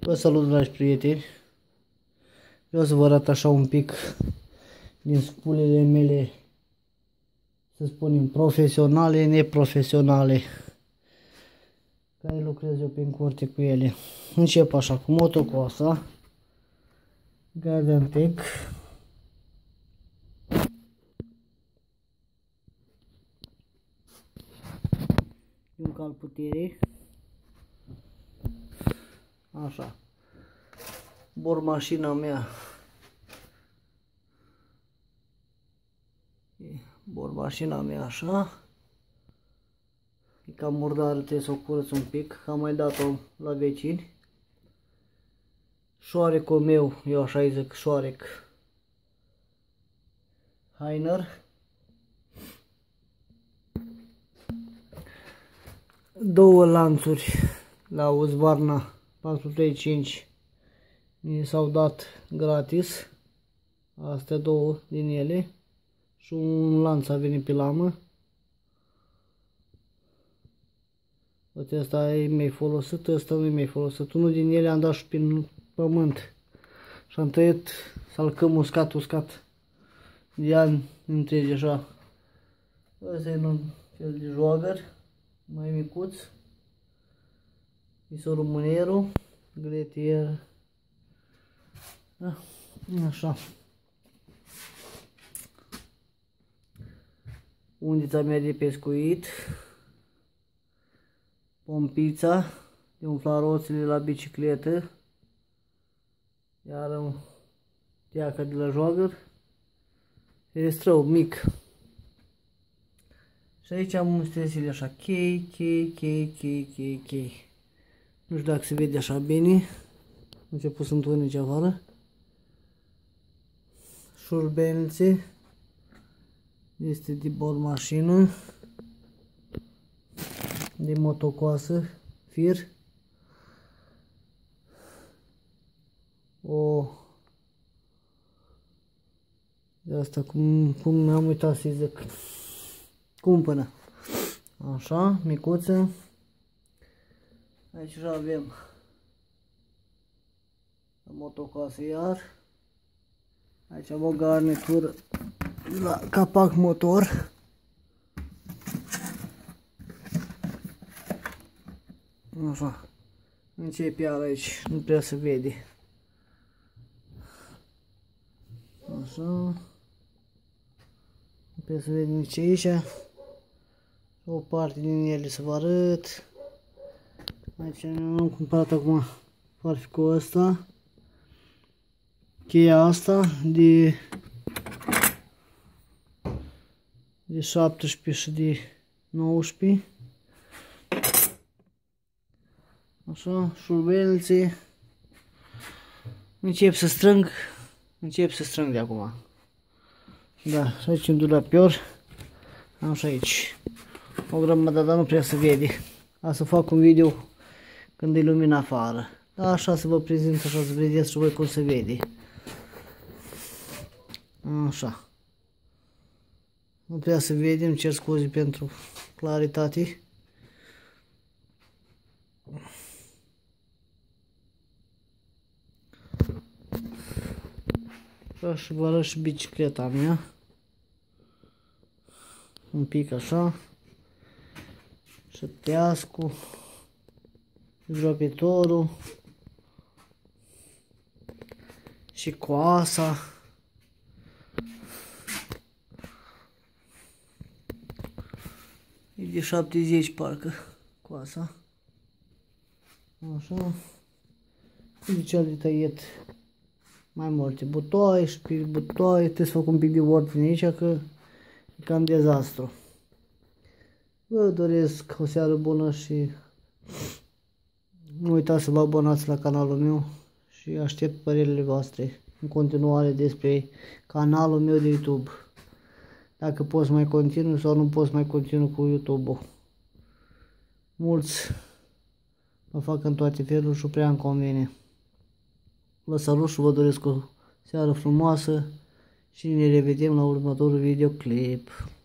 Vă salut, dragi prieteni. Vreau să vă arăt așa un pic din sculele mele, să spunem, profesionale, neprofesionale, care lucrez eu prin curte cu ele. Încep așa cu motocoasa Guardian-Tech, un cal putere, așa, bormașina mea, așa, e cam murdară, trebuie să o curăț un pic, că am mai dat-o la vecini. Șoarecul meu, eu așa îi zic, șoarec Hainer. Două lanțuri la Husqvarna 435 mi s-au dat gratis, astea două din ele, și un lanț a venit pe lamă. Uite, ăsta e mai folosit, ăsta nu e mai folosit. Unul din ele am dat și prin pământ și am tăiat salcăm uscat de ani întregi așa. Ăsta e un fel de jogger mai micuț, isorumânierul, gretier, așa. Undița mea de pescuit, pompița de umfla roțile la bicicletă, iar teaca de la jogger, ferestrău mic. Și aici am ustensile așa, chei. Nu știu dacă se vede așa bine, am început să întunece afară. Șurubelnițe, este de bormașină, de motocoasă, fir. De asta cum am uitat să-i zic, cumpănă. Așa, micuță. Aici avem motocoasă iar. Aici am o garnitură la capac motor. Așa. Încep iar aici, nu prea se vede. Așa. Nu prea se vede nici aici. O parte din ele să vă arăt. Aici am cumpărat acum farficul ăsta. Cheia asta de 17 și de 19. Așa, șurubelnițe. Încep să strâng de acum. Da, și aici un dulapior. Am și aici o grămadă, dar nu prea se vede. A să fac un video când e lumina afară. Da, așa să vă prezint, așa să vedeți și voi cum se vede. Așa. Nu prea se vede, îmi cer scuze pentru claritate. Și vă arăt și bicicleta mea. Un pic așa. Și teascu. Dropitorul. Și coasa. E de 70 parcă coasa. Așa. De cel de tăiet mai multe butoaie și pe butoaie trebuie să fac un pic de ordine aici, că e cam dezastru. Vă doresc o seară bună și nu uitați să vă abonați la canalul meu și aștept părerile voastre în continuare despre canalul meu de YouTube. Dacă pot să mai continui sau nu pot să mai continui cu YouTube-ul. Mulți mă fac în toate feluri și prea îmi convine. Vă salut și vă doresc o seară frumoasă și ne revedem la următorul videoclip.